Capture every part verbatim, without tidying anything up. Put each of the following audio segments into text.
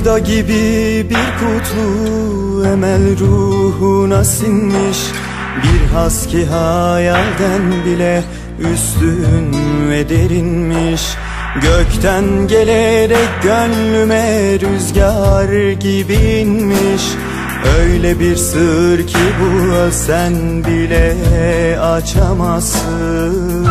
Sevda gibi bir kutlu emel ruhuna sinmiş, bir has ki hayalden bile üstün ve derinmiş. Gökten gelerek gönlüme rüzgar gibi inmiş. Öyle bir sır ki bu sen bile açamazsın.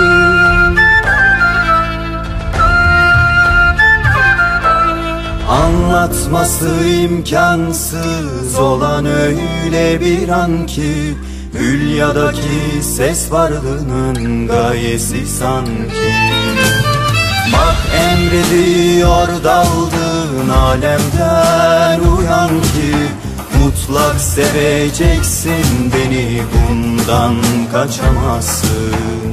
Anlatması imkansız olan öyle bir an ki, hülyadaki ses varlığının gayesi sanki. Bak emrediyor daldığın alemden uyan ki, mutlak seveceksin beni, bundan kaçamazsın.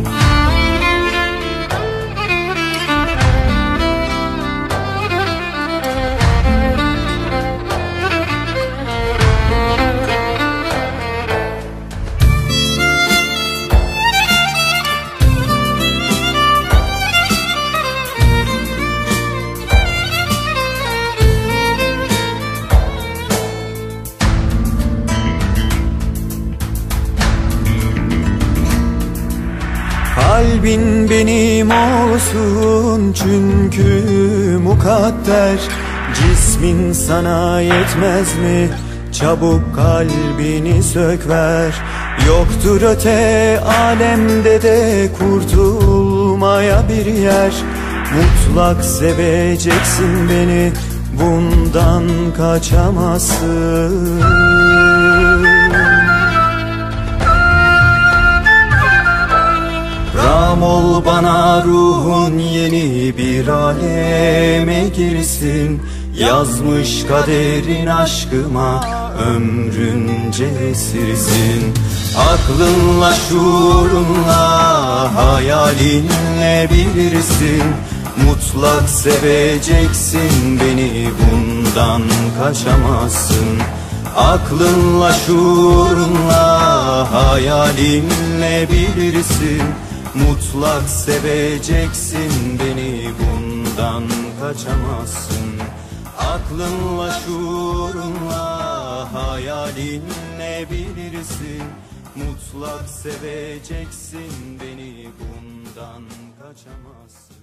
Kalbin benim olsun çünkü mukadder. Cismin sana yetmez mi? Çabuk kalbini sök ver. Yoktur öte alemde de kurtulmaya bir yer. Mutlak seveceksin beni, bundan kaçamazsın. Ram ol bana, ruhun yeni bir aleme girsin. Yazmış kaderin aşkıma, ömrünce esirsin. Aklınla, şuurunla, hayalinle bilirsin. Mutlak seveceksin beni, bundan kaçamazsın. Aklınla, şuurunla, hayalinle bilirsin. Mutlak seveceksin beni, bundan kaçamazsın. Aklınla, şuurunla, hayalinle bilirsin. Mutlak seveceksin beni, bundan kaçamazsın.